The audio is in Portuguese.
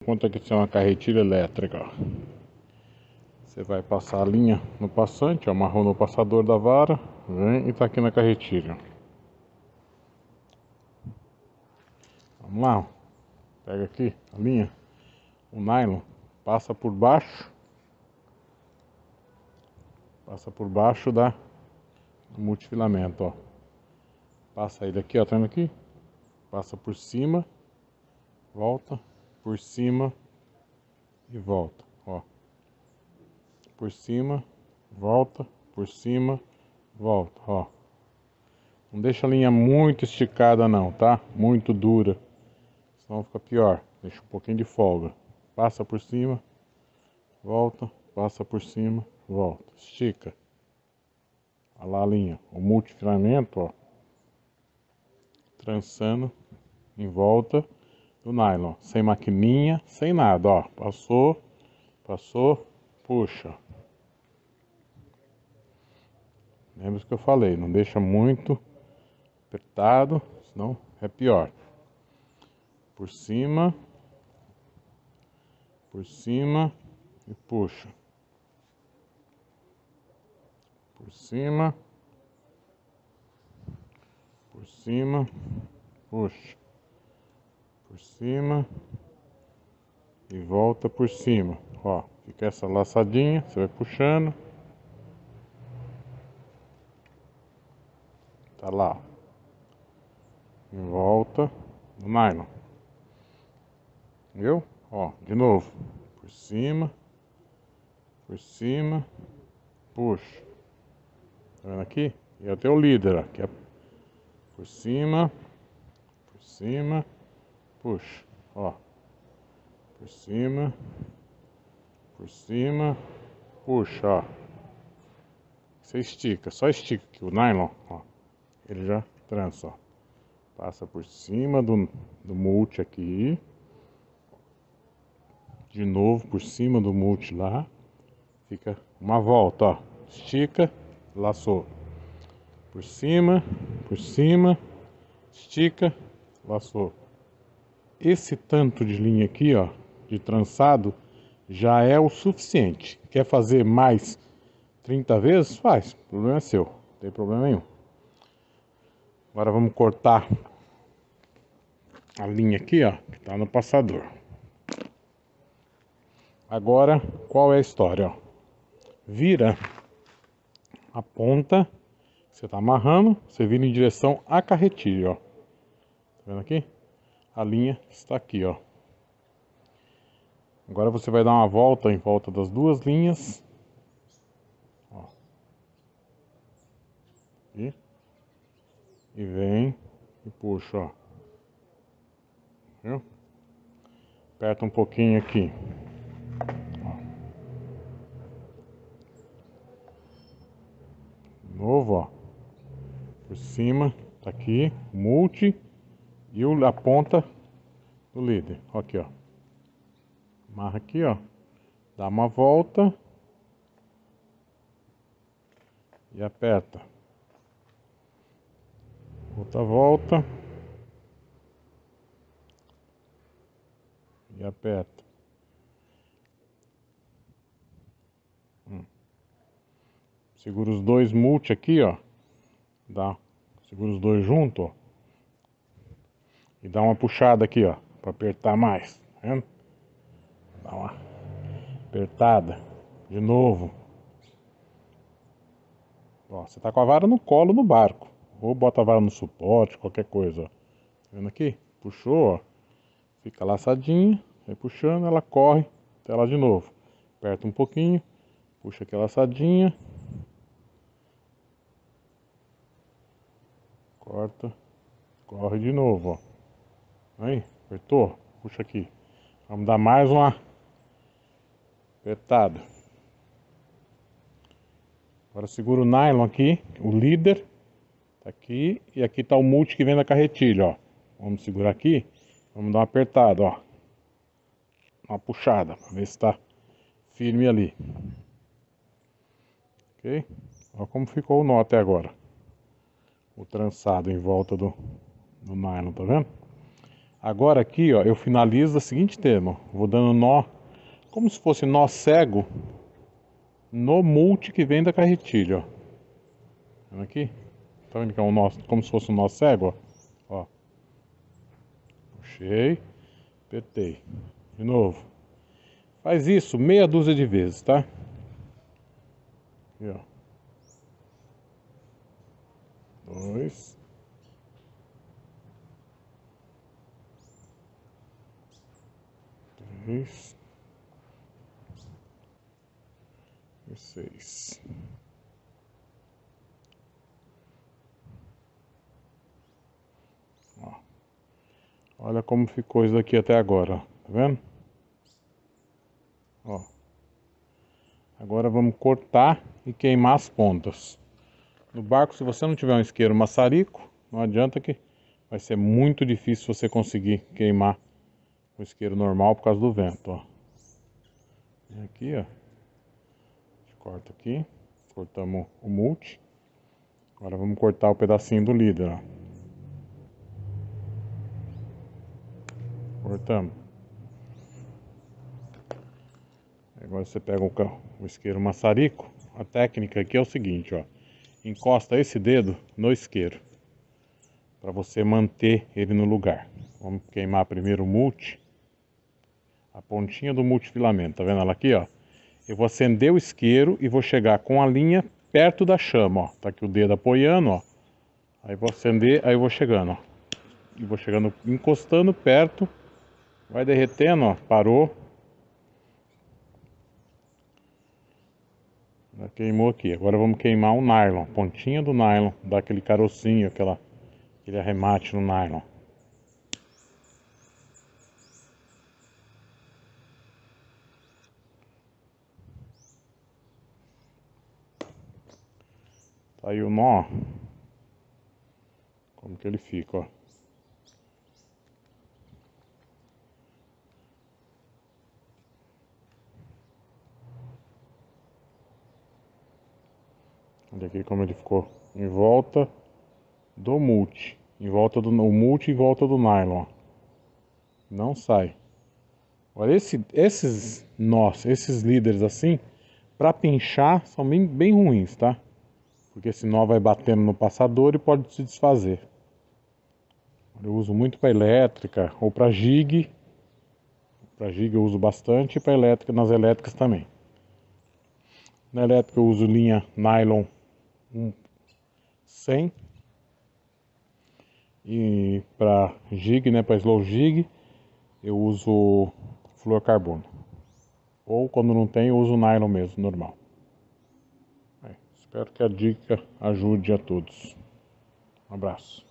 conta que isso é uma carretilha elétrica, ó. Você vai passar a linha no passante, ó, amarrou no passador da vara, vem e tá aqui na carretilha. Vamos lá, ó. Pega aqui a linha, o nylon, passa por baixo do multifilamento, ó. Passa ele aqui, ó, tá vendo aqui? Passa por cima, volta, por cima e volta, ó. Por cima, volta, por cima, volta, ó. Não deixa a linha muito esticada não, tá? Muito dura, senão fica pior. Deixa um pouquinho de folga. Passa por cima, volta, passa por cima, volta. Estica. Olha lá a linha, o multifilamento, ó. Trançando em volta do nylon, sem maquininha, sem nada, ó. Passou, passou, puxa. Lembra que eu falei, não deixa muito apertado, senão é pior. Por cima e puxa. Por cima, puxa. Por cima e volta por cima, ó. Fica essa laçadinha, você vai puxando. Tá lá, ó. Em volta do nylon. Viu? Ó, de novo. Por cima, puxa. Tá vendo aqui? E até o líder, ó, que é por cima, puxa. Ó. Por cima, puxa, ó. Você estica, só estica aqui o nylon, ó. Ele já trança, ó. Passa por cima do multi aqui. De novo por cima do multi lá. Fica uma volta, ó. Estica, laçou. Por cima, estica, laçou. Esse tanto de linha aqui, ó, de trançado, já é o suficiente. Quer fazer mais 30 vezes? Faz, o problema é seu, não tem problema nenhum. Agora vamos cortar a linha aqui, ó, que tá no passador. Agora, qual é a história, ó? Vira a ponta que você tá amarrando, você vira em direção à carretilha, ó. Tá vendo aqui? A linha está aqui, ó. Agora você vai dar uma volta em volta das duas linhas. Ó. E vem e puxa, ó. Viu? Aperta um pouquinho aqui. Ó. De novo, ó. Por cima, tá aqui, multi e a ponta do líder. Aqui, ó. Amarra aqui, ó. Dá uma volta e aperta. Outra volta e aperta. Segura os dois multi aqui, ó. Segura os dois juntos, ó. E dá uma puxada aqui, ó, pra apertar mais, tá vendo? Dá uma apertada. De novo. Ó, você tá com a vara no colo no barco. Ou bota a vara no suporte, qualquer coisa, ó. Tá vendo aqui? Puxou, ó. Fica laçadinha. Vai puxando, ela corre até lá de novo. Aperta um pouquinho. Puxa aqui a laçadinha. Corta. Corre de novo, ó. Aí, apertou? Puxa aqui. Vamos dar mais uma apertada. Agora segura o nylon aqui, o líder. Tá aqui. E aqui tá o multi que vem da carretilha, ó. Vamos segurar aqui. Vamos dar uma apertada, ó. Uma puxada, pra ver se tá firme ali. Ok? Olha como ficou o nó até agora. O trançado em volta do nylon, tá vendo? Agora aqui, ó, eu finalizo da seguinte termo. Vou dando nó, como se fosse nó cego, no multi que vem da carretilha, ó. Tá vendo aqui? Tá vendo que é um nó, como se fosse um nó cego, ó. Ó. Puxei, apertei. De novo. Faz isso meia dúzia de vezes, tá? Aqui, ó. 2. 3. E 6. Ó. Olha como ficou isso daqui até agora, ó. Tá vendo? Ó. Agora vamos cortar e queimar as pontas. No barco, se você não tiver um isqueiro maçarico, não adianta que vai ser muito difícil você conseguir queimar o isqueiro normal por causa do vento, ó. E aqui, ó. A gente corta aqui. Cortamos o multi. Agora vamos cortar o pedacinho do líder, ó. Cortamos. Agora você pega o isqueiro maçarico. A técnica aqui é o seguinte, ó. Encosta esse dedo no isqueiro, para você manter ele no lugar. Vamos queimar primeiro o multi. A pontinha do multifilamento, tá vendo ela aqui, ó? Eu vou acender o isqueiro e vou chegar com a linha perto da chama, ó. Tá aqui o dedo apoiando, ó. Aí vou acender, aí eu vou chegando, ó. E vou chegando, encostando perto. Vai derretendo, ó. Parou. Já queimou aqui. Agora vamos queimar o nylon. Pontinha do nylon. Dá aquele carocinho, aquele arremate no nylon. Tá aí o nó, ó. Como que ele fica, ó. Olha aqui como ele ficou em volta do multi. Em volta do multi, em volta do nylon, ó. Não sai. Olha, esses nós, esses líderes assim, para pinchar, são bem ruins, tá? Porque esse nó vai batendo no passador e pode se desfazer. Eu uso muito para elétrica ou para jig. Para jig eu uso bastante e para elétrica, nas elétricas também. Na elétrica eu uso linha nylon 100. E para jig, né, para slow jig, eu uso fluorcarbono. Ou quando não tem, eu uso nylon mesmo, normal. Espero que a dica ajude a todos. Um abraço.